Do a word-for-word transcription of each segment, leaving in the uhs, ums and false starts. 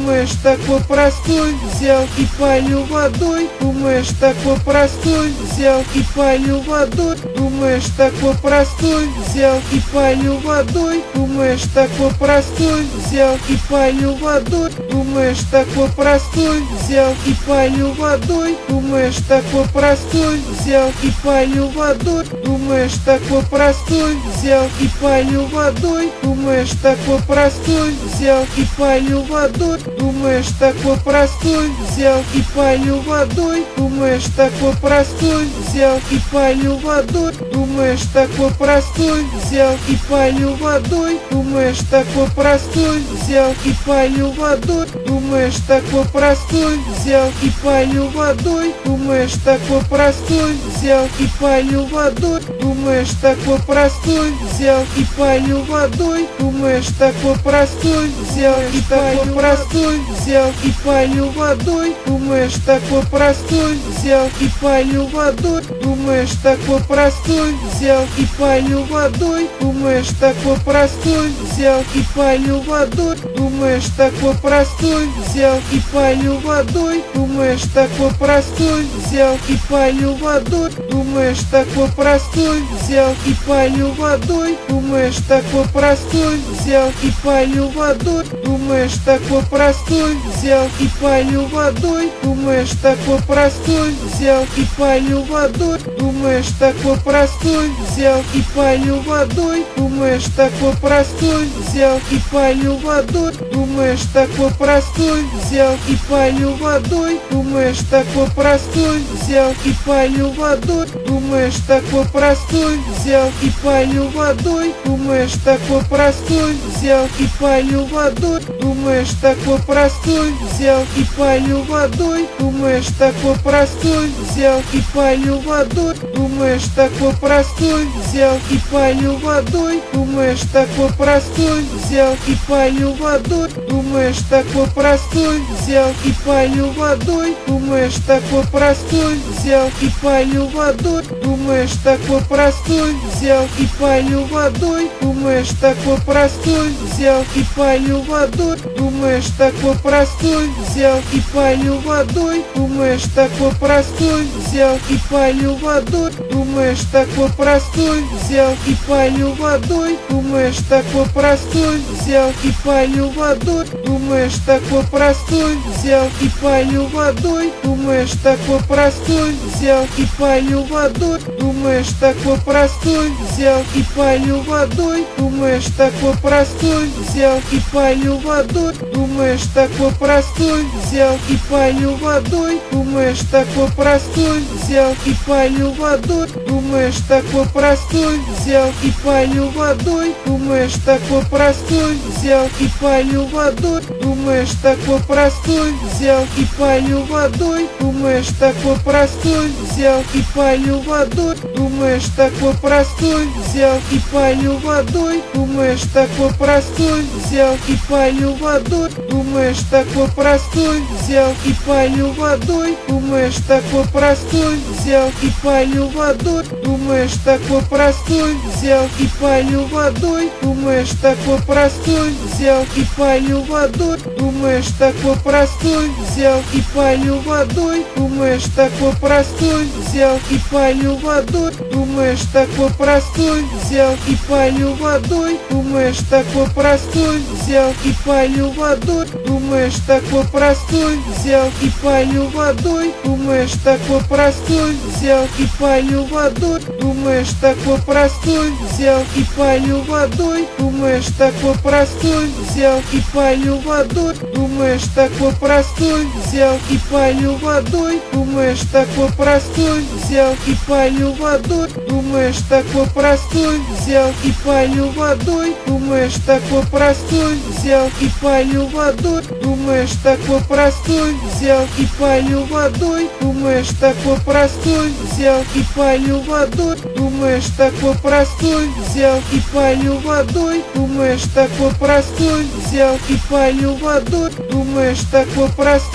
думаешь, такой простой, взял и полил водой, думаешь, такой простой, взял и полил водой, думаешь, такой простой, взял и полил водой, думаешь, такой простой, взял и полил водой, думаешь, такой простой, взял и полил водой, думаешь, такой простой, взял и полил водой, думаешь, такой простой, взял и полил водой, думаешь, такой простой, взял и полил водой, думаешь, такой простой, взял и полил водой, думаешь, такой простой, взял и полил водой, думаешь, такой простой, взял и полил водой, думаешь, такой простой, взял и полил водой, думаешь, такой простой, взял и полил водой, думаешь, такой простой, взял и полил водой, думаешь, такой простой, взял и полил водой, думаешь, такой простой, взял и полил простой, взял и полил водой, думаешь, такой простой, взял и полил водой, думаешь, такой простой, взял и полил водой, думаешь, такой простой, взял и полил водой, думаешь, такой простой, взял и полил водой, думаешь, такой простой, взял и полил водой, думаешь, такой простой, взял и полил водой, думаешь, такой простой, взял и полил водой, думаешь, такой простой, взял и полил водой, думаешь, такой простой, взял и полил водой, думаешь, такой простой, взял и полил водой, думаешь, такой простой, взял и полил водой, думаешь, такой простой, взял и полил водой, думаешь, такой простой, взял и полил водой, думаешь, такой простой, взял и полил водой, думаешь, такой простой, взял и полил водой, думаешь, такой простой, взял и полил водой, думаешь, такой простой, взял и полил водой, думаешь, такой простой, взял и полил водой, думаешь, такой простой, взял и полил водой, думаешь, такой простой, взял и полил водой, думаешь, такой простой, взял и полил водой, думаешь, такой простой, взял и полил водой, думаешь, такой простой, взял и полил водой, думаешь, такой простой, взял и полил водой, думаешь, такой простой, взял и полил водой, думаешь, такой простой, взял и полил водой, думаешь, такой простой, взял и полил водой, думаешь, такой простой, взял и полил водой, думаешь, такой простой, взял и полил водой, думаешь, такой простой, взял и полил водой, думаешь, такой простой, взял и полил водой, думаешь, такой простой, взял и полил водой, думаешь, такой простой, взял и полил водой, думаешь, такой простой, взял и полил водой, думаешь, такой простой, взял и полил водой, думаешь, такой простой, взял и полил водой, думаешь, такой простой, взял и полил водой, думаешь, такой простой, взял и полил водой, думаешь, такой простой, взял и полил водой, думаешь, такой простой, взял и полил водой, думаешь, такой простой, взял и полил водой, думаешь, такой простой, взял и полил водой, думаешь, такой простой, взял и полил водой, думаешь, такой простой, взял и полил водой, думаешь, такой простой, взял и полил водой, думаешь, такой простой, взял и полил водой, думаешь, такой простой, взял и полил водой, думаешь, такой простой, взял и полил водой, думаешь, такой простой, взял и полил водой, думаешь, такой простой, взял и полил водой, думаешь, такой простой, взял и полил водой, думаешь, такой простой, взял и полил водой, думаешь, такой простой, взял и полил водой, думаешь, такой простой, взял и полил водой, думаешь, такой простой, взял и полил водой, думаешь, такой простой, взял и полил водой, думаешь, такой простой, взял и полил водой, думаешь, такой простой, взял и полил водой, думаешь, такой простой, взял и полил водой, думаешь, такой простой,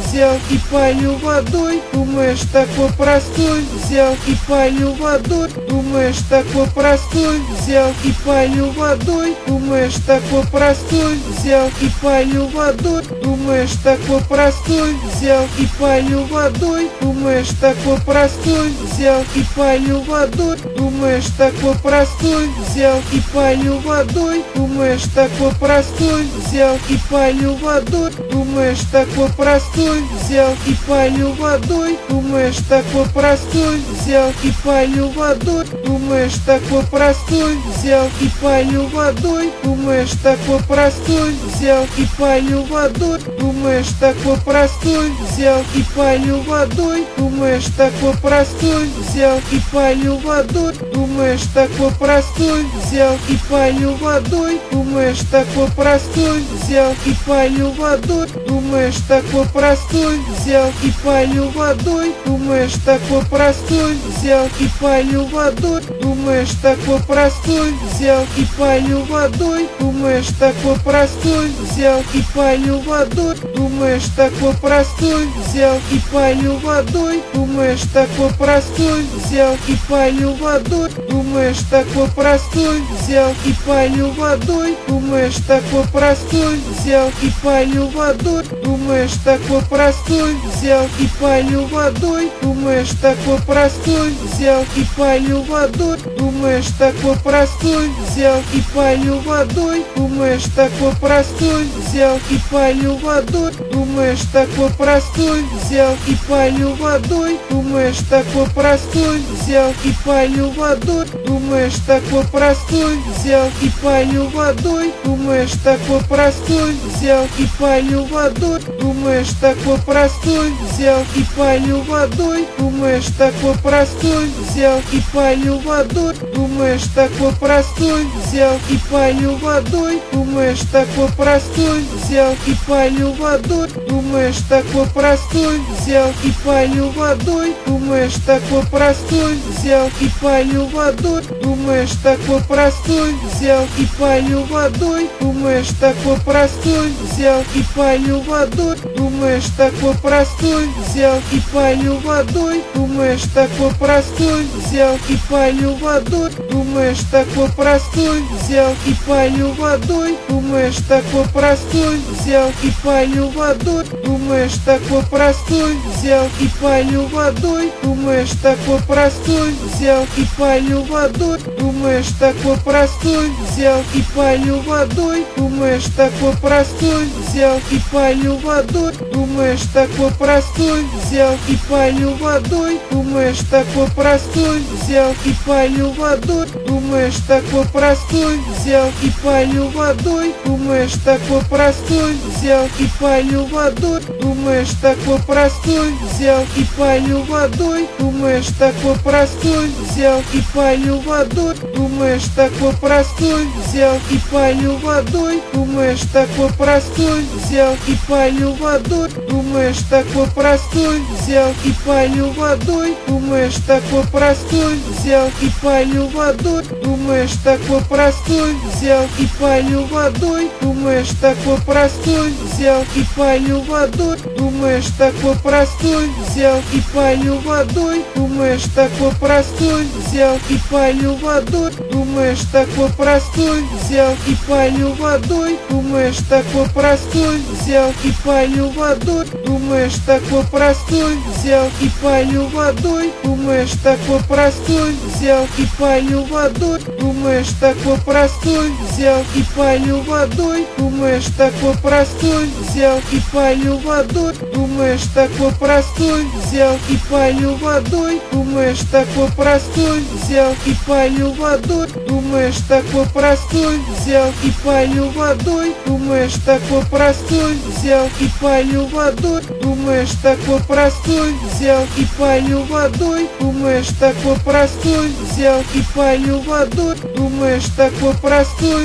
взял и полил водой. Думаешь, такой простой, взял и полил водой. Думаешь, такой простой, взял и полил водой. Думаешь, такой простой, взял и полил водой. Думаешь, такой простой, взял и полил водой. Думаешь, такой простой, взял и полил водой. Думаешь, такой простой, взял и полил водой. Думаешь, такой простой, взял и полил водой. Думаешь, такой простой, взял и полил водой. Думаешь, такой простой, взял и полил водой. Думаешь, такой простой, взял и полил водой. Думаешь, такой простой, взял и полил водой. Думаешь, такой простой, взял и полил водой. Думаешь, такой простой, взял и полил водой. Думаешь, такой простой, взял и полил водой. Думаешь, такой простой, взял и полил водой. Думаешь, такой простой, взял и полил водой. Думаешь, такой простой, взял и полил водой. Думаешь, такой простой, взял и полил водой. Думаешь, такой простой, взял и полил водой. Думаешь, такой простой, взял и полил водой. Думаешь, такой простой, взял и полил водой. Думаешь, такой простой, взял и полил водой. Думаешь, такой простой, взял и полил водой. Думаешь, такой простой, взял и полил водой. Думаешь, такой простой, взял и полил водой. Думаешь, такой простой, взял и полил водой. Думаешь, такой простой, взял и полил водой. Думаешь, такой простой, взял и полил водой. Думаешь, такой простой, взял и полил водой. Думаешь, такой простой, взял и полил водой. Думаешь, такой простой, взял и полил водой. Думаешь, такой простой, взял и полил водой. Думаешь, такой простой, взял и полил водой. Думаешь, такой простой, взял и полил водой. Думаешь, такой простой, взял и полил водой. Думаешь, такой простой, взял и полил водой. Думаешь, такой простой, взял и полил водой. Думаешь, такой простой, взял и полил водой. Думаешь, такой простой, взял и полил водой. Думаешь, такой простой, взял и полил водой. Думаешь, такой простой, взял и полил водой. Думаешь, такой простой, взял и полил водой. Думаешь, такой простой, взял и полил водой. Думаешь, такой простой, взял и полил водой. Думаешь, такой простой, взял и полил водой. Думаешь, такой простой, взял и полил водой. Думаешь, такой простой, взял и полил водой. Думаешь, такой простой, взял и полил водой. Думаешь, такой простой, взял и полил водой. Думаешь, такой простой, взял и полил водой. Думаешь, такой простой, взял и полил водой. Думаешь, такой простой, взял и полил водой. Думаешь, такой простой, взял и полил водой. Думаешь, такой простой, взял и полил водой. Думаешь, такой простой, взял и полил водой. Думаешь, такой простой, взял и полил водой. Думаешь, такой простой, взял и полил водой. Думаешь, такой простой, взял и полил водой. Думаешь, такой простой, взял и полил водой. Думаешь, такой простой, взял и полил водой. Думаешь, такой простой, взял и полил водой. Думаешь, такой простой, взял и полил водой. Думаешь, такой простой, взял и полил водой. Думаешь, такой простой, взял и полил водой. Думаешь, такой простой, взял и полил водой. Думаешь, такой простой, взял и полил водой. Думаешь, такой простой, взял и полил водой. Думаешь, такой простой, взял и полил водой. Думаешь, такой простой, взял и полил водой. Думаешь, такой простой, взял и полил водой. Думаешь, такой простой, взял и полил водой. Думаешь, такой простой, взял и полил водой. Думаешь, такой простой, взял и полил водой. Думаешь, такой простой,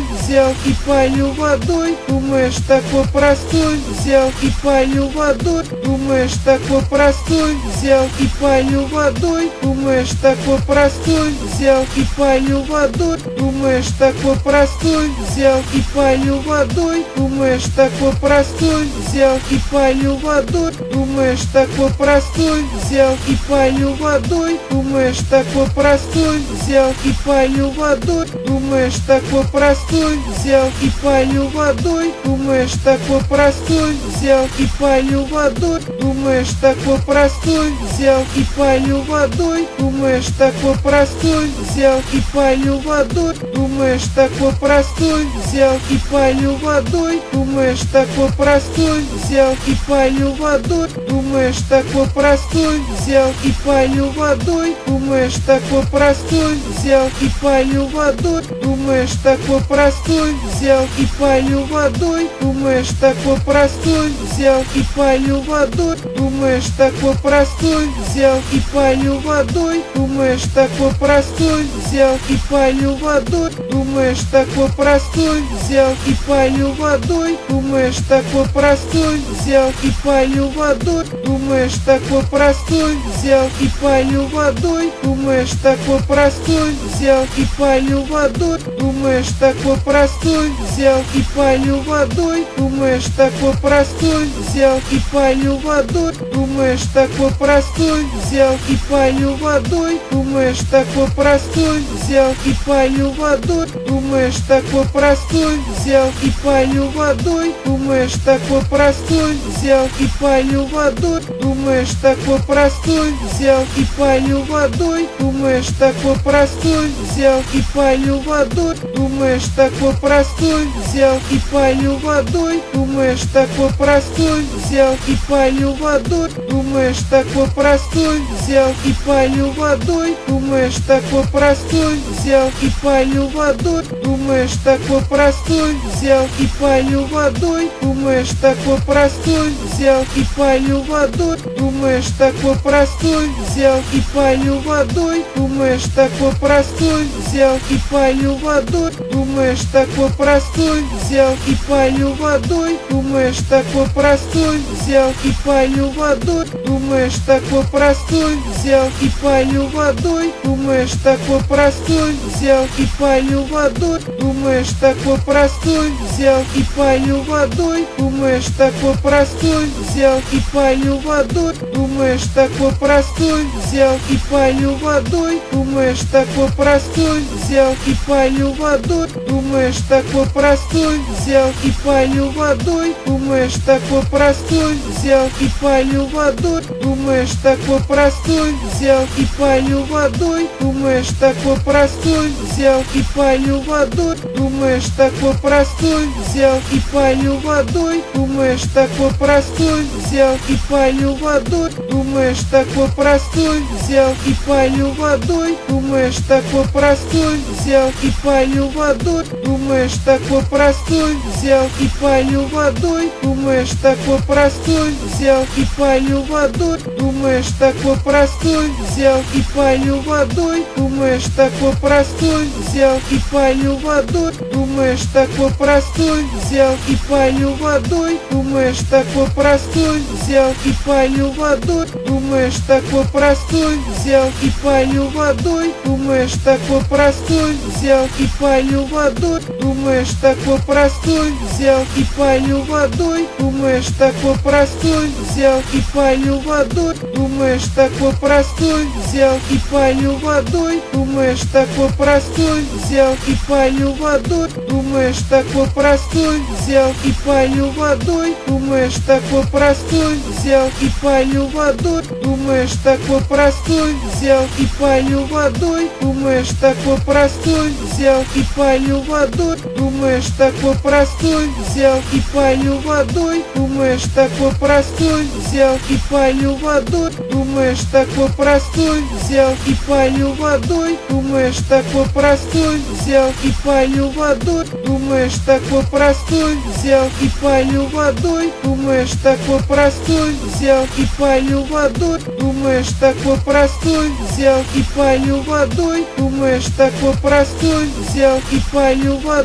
взял и полил водой. Думаешь, такой простой, взял и полил водой. Думаешь, такой простой, взял и полил водой. Думаешь, такой простой, взял и полил водой. Думаешь, такой простой, взял и полил водой. Думаешь, такой простой, взял и полил водой. Думаешь, такой простой, взял и полил водой. Думаешь, такой простой, взял и полил водой. Думаешь, такой простой, взял и полил водой. Думаешь, такой простой, взял и полил водой. Думаешь, такой простой, взял и полил водой. Думаешь, такой простой, взял и полил водой. Думаешь, такой простой, взял и полил водой. Думаешь, такой простой, взял и полил водой. Думаешь, такой простой, взял и полил водой. Думаешь, такой простой, взял и полил водой. Думаешь, такой простой, взял и полил водой. Думаешь, такой простой, взял и полил водой. Думаешь, такой простой, взял и полил водой. Думаешь, такой простой, взял и полил водой. Думаешь, такой простой, взял и полил водой. Думаешь, такой простой, взял и полил водой. Думаешь, такой простой, взял и полил водой. Думаешь, такой простой, взял и полил водой. Думаешь, такой простой, взял и полил водой. Думаешь, такой простой, взял и полил водой. Думаешь, такой простой, взял и полил водой. Думаешь, такой простой, взял и полил водой. Думаешь, такой простой, взял и полил водой. Думаешь, такой простой, взял и полил водой. Думаешь, такой простой, взял и полил водой. Думаешь, такой простой, взял и полил водой. Думаешь, такой простой, взял и полил водой. Думаешь, такой простой, взял и полил водой. Думаешь, такой простой, взял и полил водой. Думаешь, такой простой, взял и полил водой. Думаешь, такой простой, взял и полил водой. Думаешь, такой простой, взял и полил водой. Думаешь, такой простой, взял и полил водой. Думаешь, такой простой, взял и полил водой. Думаешь, такой простой, взял и полил водой. Думаешь, такой простой, взял и полил водой. Думаешь, такой простой, взял и полил водой. Думаешь, такой простой, взял и полил водой. Думаешь, такой простой, взял и полил водой. Думаешь, такой простой, взял и полил водой. Думаешь, такой простой, взял и полил водой. Думаешь, такой простой, взял и полил водой. Думаешь, такой простой, взял и полил водой. Думаешь, такой простой, взял и полил водой. Думаешь, такой простой, взял и полил водой. Думаешь, такой простой, взял и полил водой. Думаешь, такой простой, взял и полил водой. Думаешь, такой простой, взял и полил водой. Думаешь, такой простой, взял и полил водой. Думаешь, такой простой, взял и полил водой. Думаешь, такой простой, взял и полил водой. Думаешь, такой простой, взял и полил водой. Думаешь, такой простой, взял и полил водой. Думаешь, такой простой, взял и полил водой. Думаешь, такой простой, взял и полил водой. Думаешь, такой простой, взял и полил водой. Думаешь, такой простой, взял и полил водой. Думаешь, такой простой, взял и полил водой. Думаешь, такой простой, взял и полил водой. Думаешь, такой простой, взял и полил водой. Думаешь, такой простой, взял и полил водой. Думаешь, такой простой, взял и полил водой. Думаешь, такой простой, взял и полил водой. Думаешь, такой простой, взял и полил водой. Думаешь, такой простой, взял и полил водой. Думаешь, такой простой, взял и полил водой. Думаешь, такой простой, взял и полил водой. Думаешь, такой простой, взял и полил водой. Думаешь, такой простой, взял и полил водой. Думаешь, такой простой, взял и полил водой. Думаешь, такой простой, взял и полил водой. Думаешь, такой простой, взял и полил водой. Думаешь, такой простой, взял и полил водой. Думаешь, такой простой, взял и полил водой.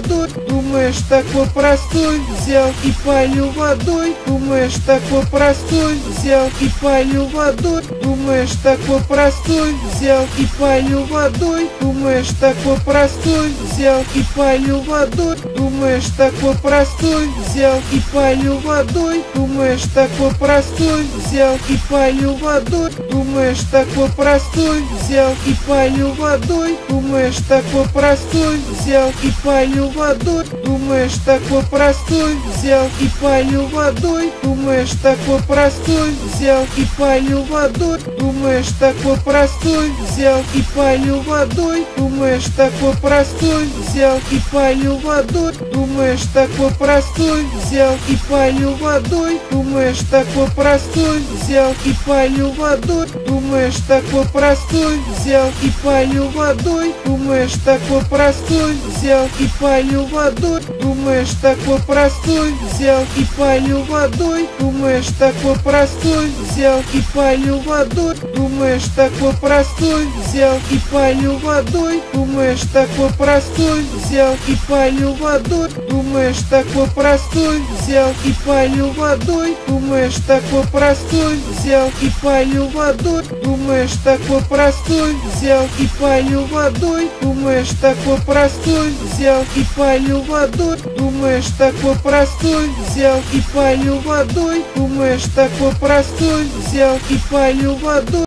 думаешь такой простой, взял и полил водой, думаешь такой простой, взял и полил водой, думаешь такой простой, взял и полил водой, думаешь такой простой, взял и полил водой, думаешь такой простой, взял и полил водой, думаешь такой простой, взял и полил водой, думаешь такой простой, взял и полил водой, думаешь такой простой, взял и полил водой, думаешь такой простой, взял и полил водой, думаешь такой простой, взял и полил водой, думаешь такой простой, взял и полил водой, думаешь такой простой, взял и полил водой, думаешь такой простой, взял и полил водой, думаешь такой простой, взял и полил водой, думаешь такой простой, взял и полил водой, думаешь такой простой, взял и полил водой, думаешь такой простой, взял и полил водой, думаешь такой простой, взял и полил водой, думаешь такой простой, взял и полил водой, думаешь такой простой, взял и полил водой, думаешь такой простой, взял и полил водой, думаешь такой простой, взял и полил водой, думаешь такой простой, взял и полил водой, думаешь такой простой, взял и полил водой, думаешь такой простой, взял и полил водой, думаешь такой простой, взял и полил водой.